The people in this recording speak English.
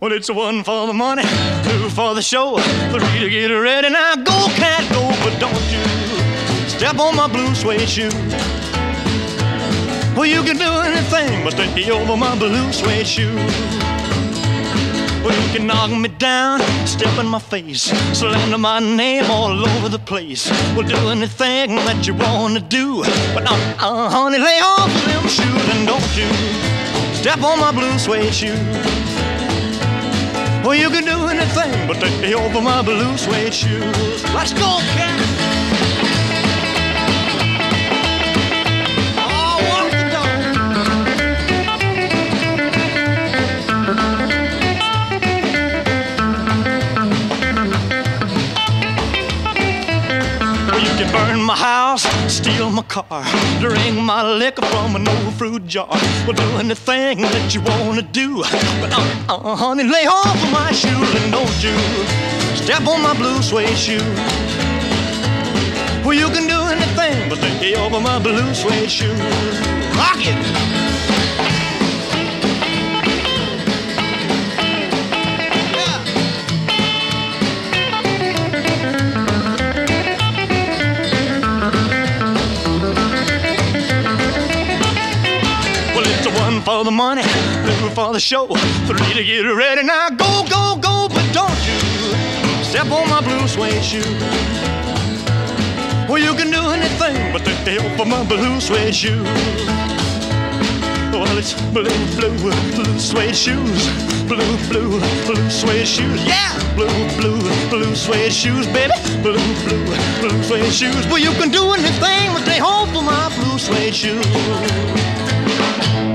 Well, it's one for the money, two for the show, three to get ready. Now go, cat, go, but don't you step on my blue suede shoe. Well, you can do anything but stay over my blue suede shoe. Well, you can knock me down, step in my face, slander my name all over the place. Well, do anything that you want to do, but honey, lay off them shoes and don't you step on my blue suede shoe. Well, you can do anything but take me over my blue suede shoes. Let's go, cat! Oh, walk the dog. Well, you can burn my house, steal my car, drink my liquor from an old fruit jar. Well, do anything that you want to do, but honey, lay off of my shoes and don't you step on my blue suede shoe. Well, you can do anything but lay over my blue suede shoe. Rock it! One for the money, two for the show, three to get ready. Now go, go, go, but don't you step on my blue suede shoe. Well, you can do anything but stay over my blue suede shoe. Well, it's blue, blue, blue suede shoes. Blue, blue, blue suede shoes. Yeah! Blue, blue, blue suede shoes, baby. Blue, blue, blue suede shoes. Well, you can do anything but stay home for my blue suede shoes.